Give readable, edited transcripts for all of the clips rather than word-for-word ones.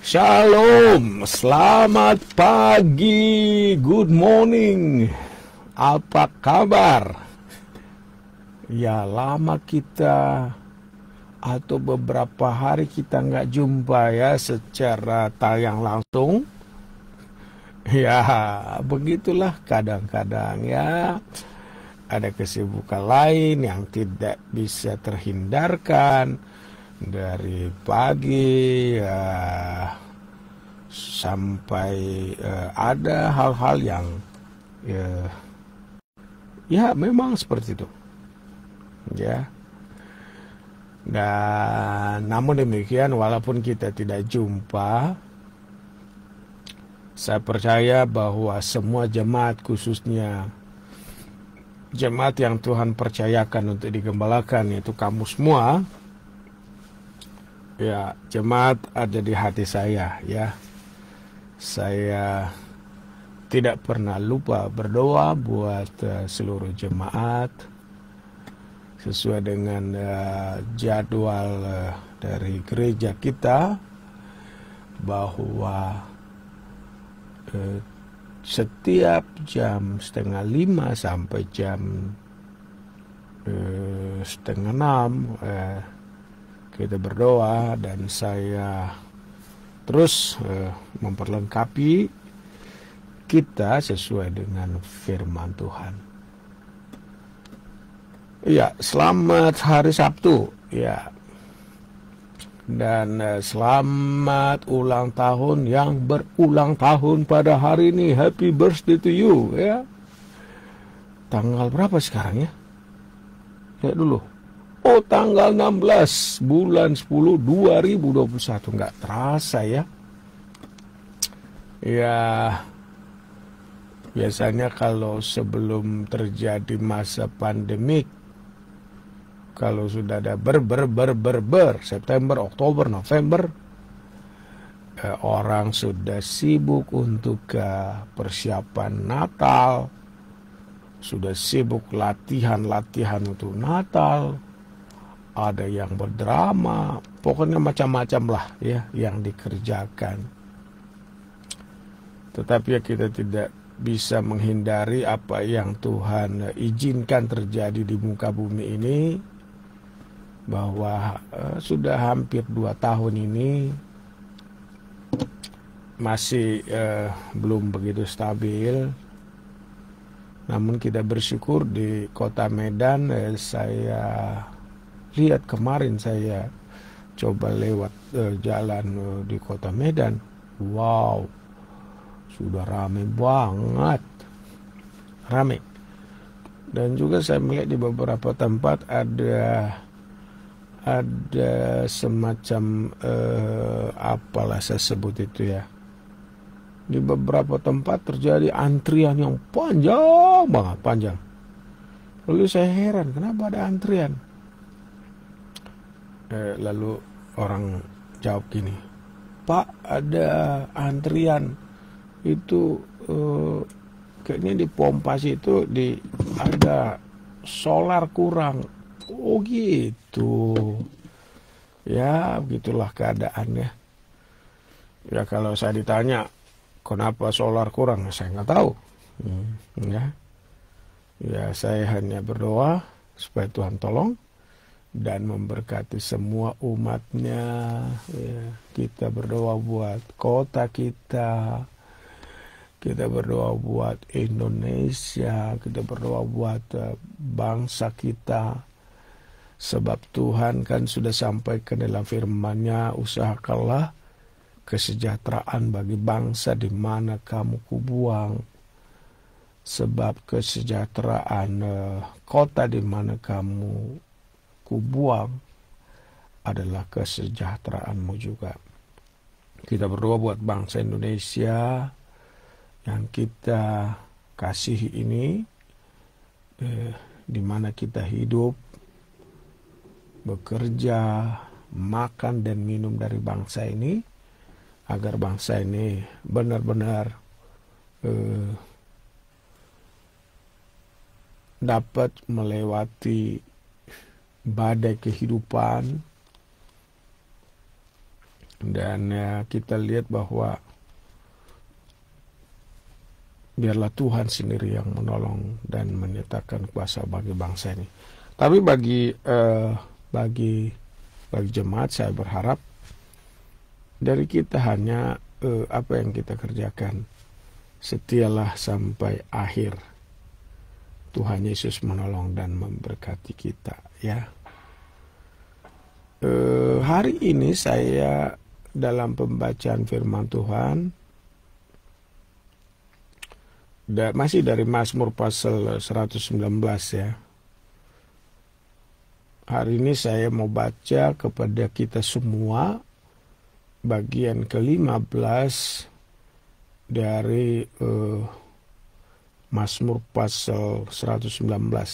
Shalom, selamat pagi, good morning. Apa kabar? Ya, lama kita atau beberapa hari kita nggak jumpa ya secara tayang langsung. Ya, begitulah kadang-kadang ya. Ada kesibukan lain yang tidak bisa terhindarkan dari pagi sampai ada hal-hal yang ya memang seperti itu ya. Dan namun demikian, walaupun kita tidak jumpa, saya percaya bahwa semua jemaat, khususnya jemaat yang Tuhan percayakan untuk digembalakan, yaitu kamu semua, ya, jemaat ada di hati saya ya. Saya tidak pernah lupa berdoa buat seluruh jemaat sesuai dengan jadwal dari gereja kita, bahwa setiap jam 4:30 sampai jam 5:30 kita berdoa, dan saya terus memperlengkapi kita sesuai dengan firman Tuhan. Ya, selamat hari Sabtu ya. Dan selamat ulang tahun yang berulang tahun pada hari ini. Happy birthday to you ya. Tanggal berapa sekarang ya? Lihat dulu. Oh, tanggal 16 bulan 10 2021. Nggak terasa ya. Ya, biasanya kalau sebelum terjadi masa pandemik, kalau sudah ada September, Oktober, November, orang sudah sibuk untuk persiapan Natal, sudah sibuk latihan untuk Natal, ada yang berdrama, pokoknya macam-macam lah ya yang dikerjakan. Tetapi ya, kita tidak bisa menghindari apa yang Tuhan izinkan terjadi di muka bumi ini, bahwa sudah hampir 2 tahun ini masih belum begitu stabil. Namun kita bersyukur di kota Medan, saya lihat kemarin, saya coba lewat jalan di kota Medan, wow, sudah ramai banget, ramai. Dan juga saya melihat di beberapa tempat ada semacam apalah saya sebut itu ya. Di beberapa tempat terjadi antrian yang panjang banget, panjang. Lalu saya heran, kenapa ada antrian? Lalu orang jawab gini, Pak, ada antrian itu kayaknya di pompa situ ada solar kurang. Oh gitu. Ya, begitulah keadaannya. Ya, kalau saya ditanya kenapa solar kurang, saya nggak tahu. Ya, saya hanya berdoa supaya Tuhan tolong dan memberkati semua umatnya ya. Kita berdoa buat kota kita berdoa buat Indonesia, kita berdoa buat bangsa kita. Sebab Tuhan kan sudah sampaikan dalam firman-Nya, usahakanlah kesejahteraan bagi bangsa di mana kamu kubuang. Sebab kesejahteraan kota di mana kamu kubuang adalah kesejahteraanmu juga. Kita berdoa buat bangsa Indonesia yang kita kasihi ini, di mana kita hidup, bekerja, makan dan minum dari bangsa ini, agar bangsa ini benar-benar dapat melewati badai kehidupan Dan kita lihat bahwa biarlah Tuhan sendiri yang menolong dan menyatakan kuasa bagi bangsa ini. Tapi bagi jemaat, saya berharap dari kita hanya apa yang kita kerjakan, setialah sampai akhir. Tuhan Yesus menolong dan memberkati kita, ya. Hari ini saya dalam pembacaan firman Tuhan masih dari Mazmur pasal 119, ya. Hari ini saya mau baca kepada kita semua bagian ke-15 dari Mazmur pasal 119.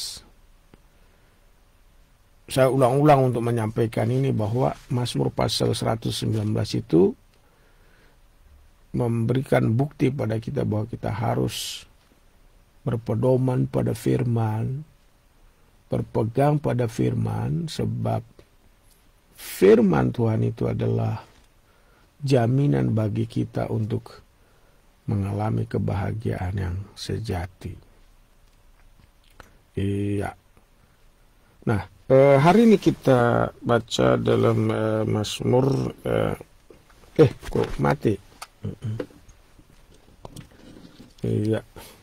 Saya ulang-ulang untuk menyampaikan ini bahwa Mazmur pasal 119 itu memberikan bukti pada kita bahwa kita harus berpedoman pada firman, berpegang pada firman, sebab firman Tuhan itu adalah jaminan bagi kita untuk mengalami kebahagiaan yang sejati. Iya. Nah, hari ini kita baca dalam Mazmur kok mati. Iya.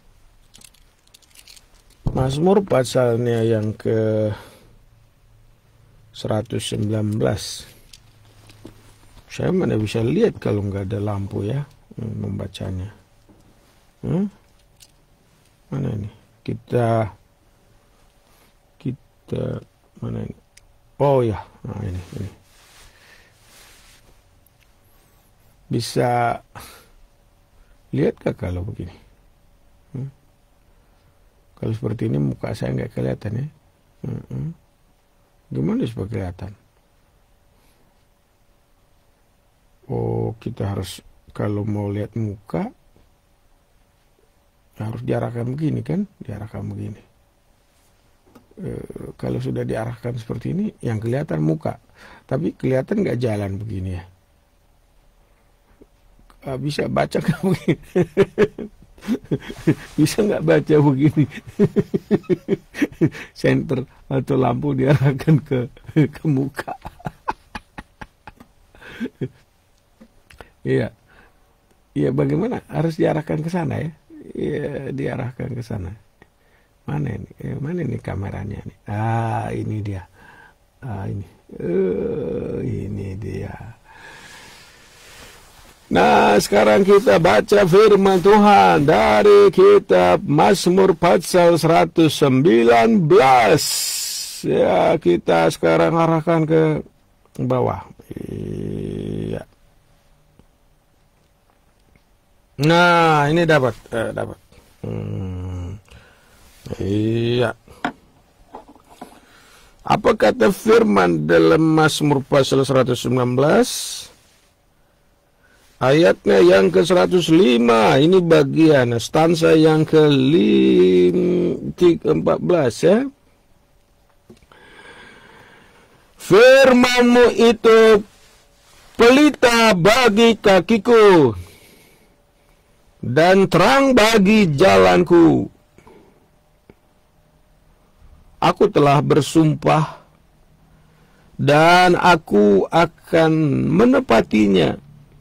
Mazmur pasalnya yang ke 119. Saya mana bisa lihat kalau nggak ada lampu, ya, membacanya. Mana ini? Kita mana ini? Oh ya, nah ini. Bisa lihatkah kalau begini? Kalau seperti ini muka saya nggak kelihatan, ya. Gimana supaya kelihatan? Oh, kita harus, kalau mau lihat muka harus diarahkan begini, kan? Diarahkan begini. Kalau sudah diarahkan seperti ini, yang kelihatan muka, tapi kelihatan nggak jalan begini, ya. Bisa baca nggak begini? Bisa nggak baca begini? Senter atau lampu diarahkan ke muka. Iya, iya, bagaimana? Harus diarahkan ke sana, ya? Iya, diarahkan ke sana. Mana ini? Mana ini kameranya nih? Ini dia. Ini dia. Nah, sekarang kita baca firman Tuhan dari kitab Mazmur pasal 119. Ya, kita sekarang arahkan ke bawah. Iya. Nah, ini dapat. Iya. Apa kata firman dalam Mazmur pasal 119? Ayatnya yang ke-105, ini bagian stanza yang ke-14, ya. Firman-Mu itu pelita bagi kakiku dan terang bagi jalanku. Aku telah bersumpah dan aku akan menepatinya,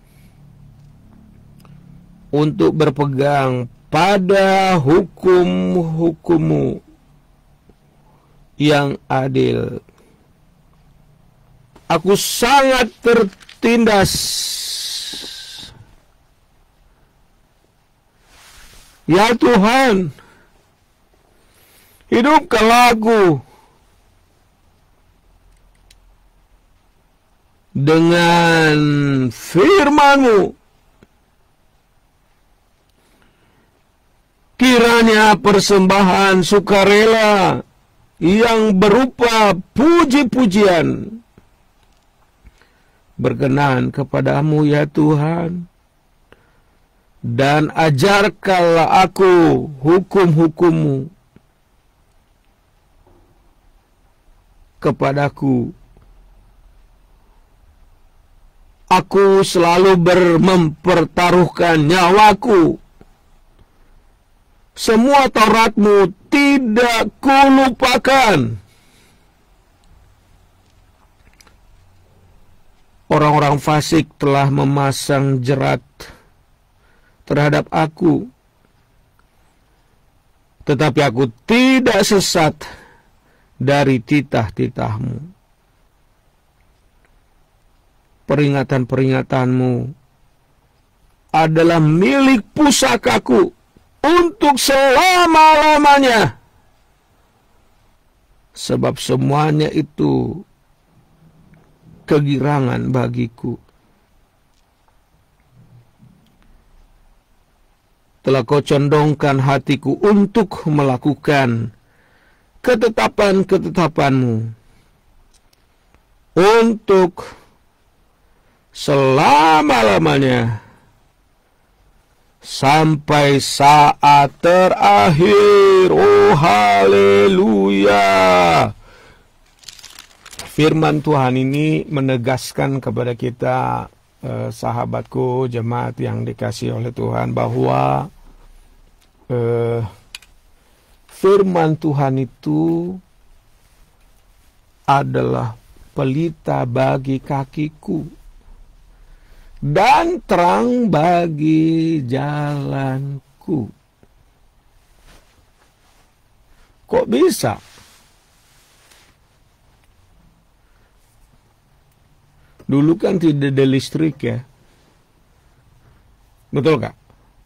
untuk berpegang pada hukum-hukum-Mu yang adil. Aku sangat tertindas, ya Tuhan, hidupkanlah aku dengan firman-Mu. Kiranya persembahan sukarela yang berupa puji-pujian berkenan kepadamu, ya Tuhan, dan ajarkanlah aku hukum-hukum-Mu kepadaku. Aku selalu mempertaruhkan nyawaku. Semua Tauratmu tidak kulupakan. Orang-orang fasik telah memasang jerat terhadap aku, tetapi aku tidak sesat dari titah-titahmu. Peringatan-peringatanmu adalah milik pusakaku untuk selama-lamanya, sebab semuanya itu kegirangan bagiku. Telah kau condongkan hatiku untuk melakukan ketetapan-ketetapanmu, untuk selama-lamanya, sampai saat terakhir. Oh haleluya. Firman Tuhan ini menegaskan kepada kita, sahabatku, jemaat yang dikasihi oleh Tuhan, bahwa firman Tuhan itu adalah pelita bagi kakiku dan terang bagi jalanku. Kok bisa? Dulu kan tidak ada listrik ya. Betul Kak?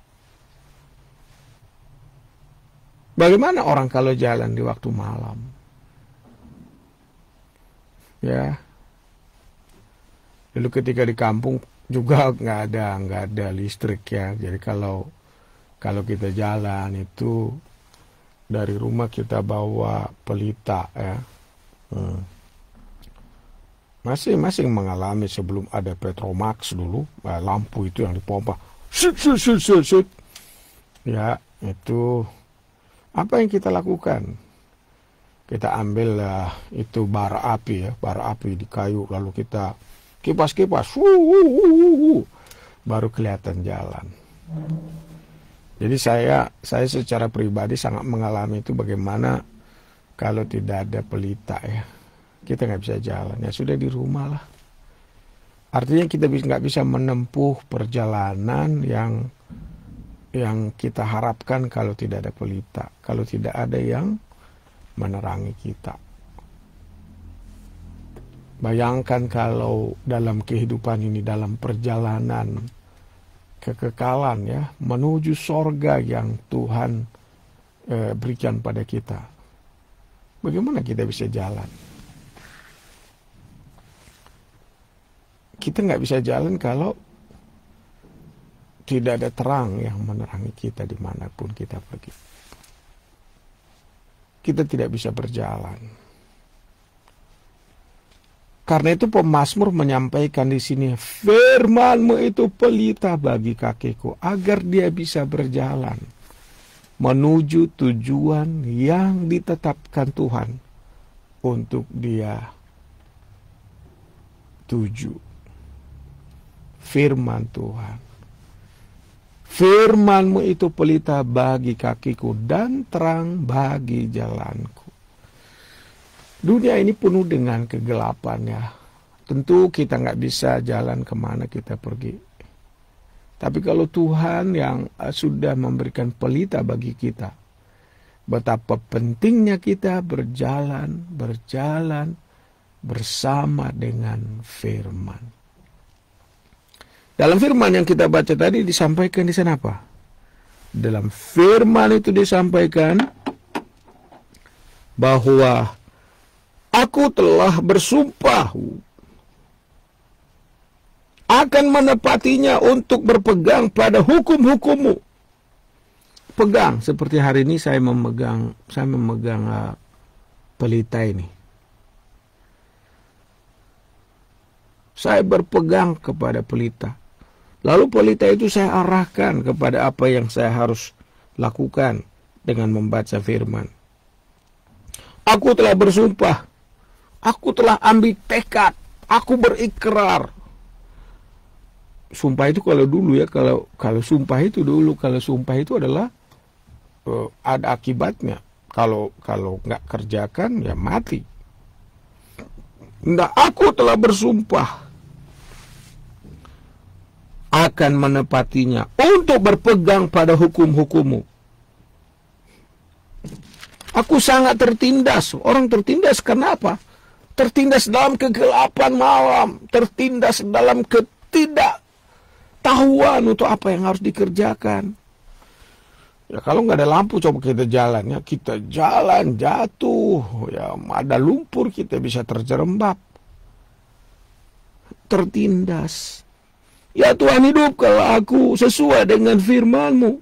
Bagaimana orang kalau jalan di waktu malam? Ya. Dulu ketika di kampung juga nggak ada listrik ya. Jadi kalau kita jalan itu dari rumah kita bawa pelita ya. Masing-masing mengalami sebelum ada Petromax dulu, lampu itu yang dipompa. Sut. Ya, itu apa yang kita lakukan? Kita ambil itu bara api di kayu, lalu kita kipas, baru kelihatan jalan. Jadi saya secara pribadi sangat mengalami itu, bagaimana kalau tidak ada pelita ya. Kita nggak bisa jalan, ya sudah di rumah lah. Artinya kita nggak bisa menempuh perjalanan yang kita harapkan kalau tidak ada pelita, kalau tidak ada yang menerangi kita. Bayangkan kalau dalam kehidupan ini, dalam perjalanan kekekalan ya, menuju sorga yang Tuhan berikan pada kita. Bagaimana kita bisa jalan? Kita nggak bisa jalan kalau tidak ada terang yang menerangi kita dimanapun kita pergi. Kita tidak bisa berjalan. Karena itu pemazmur menyampaikan di sini, firman-Mu itu pelita bagi kakiku, agar dia bisa berjalan menuju tujuan yang ditetapkan Tuhan untuk dia tuju. Firman Tuhan. Firman-Mu itu pelita bagi kakiku dan terang bagi jalanku. Dunia ini penuh dengan kegelapan ya. Tentu kita nggak bisa jalan kemana kita pergi. Tapi kalau Tuhan yang sudah memberikan pelita bagi kita, betapa pentingnya kita berjalan bersama dengan firman. Dalam firman yang kita baca tadi disampaikan di sana apa? Dalam firman itu disampaikan bahwa aku telah bersumpah akan menepatinya untuk berpegang pada hukum-hukum-Mu. Pegang, seperti hari ini saya memegang pelita ini. Saya berpegang kepada pelita. Lalu pelita itu saya arahkan kepada apa yang saya harus lakukan dengan membaca firman. Aku telah bersumpah, aku telah ambil tekad, aku berikrar sumpah itu kalau dulu ya, kalau sumpah itu dulu, kalau sumpah itu adalah ada akibatnya. Kalau nggak kerjakan ya mati. Nggak, aku telah bersumpah akan menepatinya untuk berpegang pada hukum-hukummu. Aku sangat tertindas. Orang tertindas karena apa? Tertindas dalam kegelapan malam, tertindas dalam ketidaktahuan untuk apa yang harus dikerjakan. Ya kalau nggak ada lampu, coba kita jalan ya, kita jalan jatuh, ya ada lumpur kita bisa terjerembab, tertindas. Ya Tuhan, hidupkanlah aku sesuai dengan firman-Mu.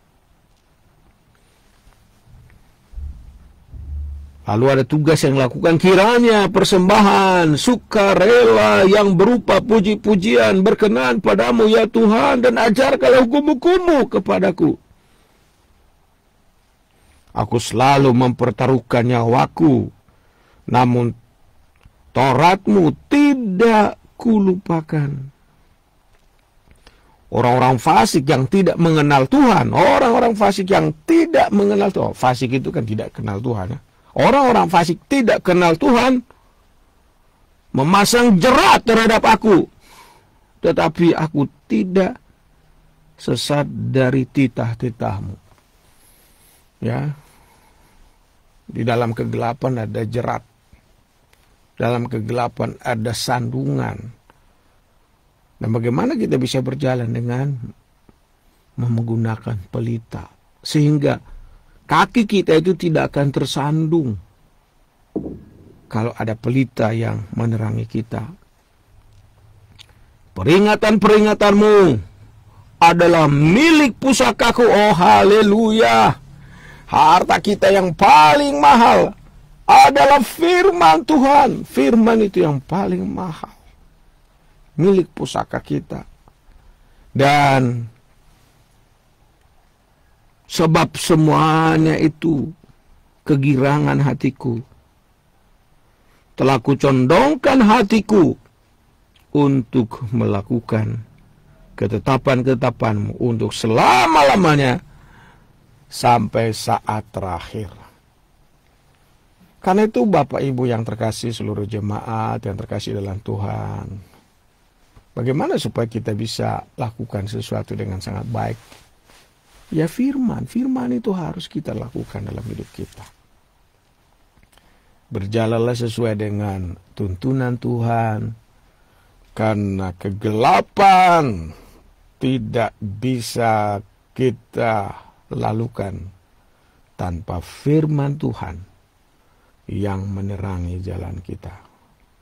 Lalu ada tugas yang lakukan, kiranya persembahan sukarela yang berupa puji-pujian berkenan padamu ya Tuhan, dan ajarkanlah hukum-hukum-Mu kepadaku. Aku selalu mempertaruhkan nyawaku, namun Taurat-Mu tidak kulupakan. Orang-orang fasik yang tidak mengenal Tuhan, orang-orang fasik yang tidak mengenal Tuhan, fasik itu kan tidak kenal Tuhan ya. Orang-orang fasik tidak kenal Tuhan memasang jerat terhadap aku, tetapi aku tidak sesat dari titah-titah-Mu. Ya, di dalam kegelapan ada jerat, dalam kegelapan ada sandungan. Dan bagaimana kita bisa berjalan dengan menggunakan pelita, sehingga kaki kita itu tidak akan tersandung kalau ada pelita yang menerangi kita. Peringatan-peringatanmu adalah milik pusakaku, oh haleluya. Harta kita yang paling mahal adalah firman Tuhan. Firman itu yang paling mahal, milik pusaka kita. Dan sebab semuanya itu kegirangan hatiku, telah kucondongkan hatiku untuk melakukan ketetapan-ketetapan-Mu untuk selama-lamanya sampai saat terakhir. Karena itu Bapak Ibu yang terkasih, seluruh jemaat yang terkasih dalam Tuhan, bagaimana supaya kita bisa lakukan sesuatu dengan sangat baik? Ya firman itu harus kita lakukan dalam hidup kita. Berjalanlah sesuai dengan tuntunan Tuhan, karena kegelapan tidak bisa kita lalukan tanpa firman Tuhan yang menerangi jalan kita.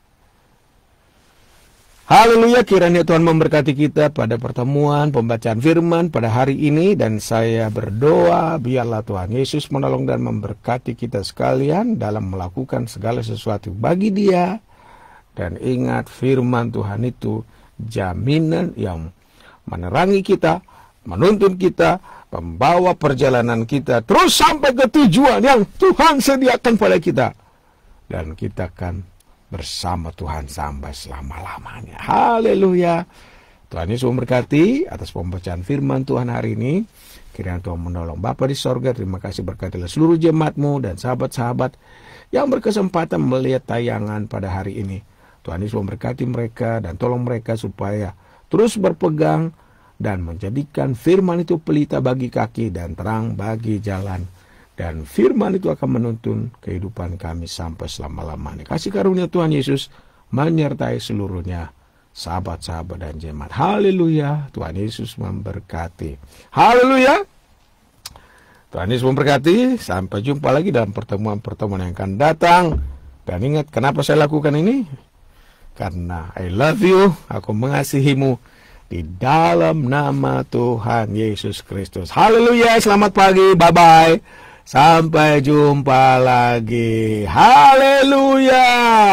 Haleluya, kiranya Tuhan memberkati kita pada pertemuan pembacaan firman pada hari ini, dan saya berdoa biarlah Tuhan Yesus menolong dan memberkati kita sekalian dalam melakukan segala sesuatu bagi Dia. Dan ingat, firman Tuhan itu jaminan yang menerangi kita, menuntun kita, membawa perjalanan kita terus sampai ke tujuan yang Tuhan sediakan pada kita. Dan kita akan bersama Tuhan sampai selama-lamanya. Haleluya. Tuhan Yesus memberkati atas pembacaan firman Tuhan hari ini. Kiranya Tuhan menolong Bapa di sorga. Terima kasih, berkatilah seluruh jemaat-Mu dan sahabat-sahabat yang berkesempatan melihat tayangan pada hari ini. Tuhan Yesus memberkati mereka dan tolong mereka supaya terus berpegang dan menjadikan firman itu pelita bagi kaki dan terang bagi jalan. Dan firman itu akan menuntun kehidupan kami sampai selama-lamanya. Kasih karunia Tuhan Yesus menyertai seluruhnya, sahabat-sahabat dan jemaat. Haleluya. Tuhan Yesus memberkati. Haleluya. Tuhan Yesus memberkati. Sampai jumpa lagi dalam pertemuan-pertemuan yang akan datang. Dan ingat, kenapa saya lakukan ini? Karena I love you. Aku mengasihimu. Di dalam nama Tuhan Yesus Kristus. Haleluya. Selamat pagi. Bye-bye. Sampai jumpa lagi. Haleluya.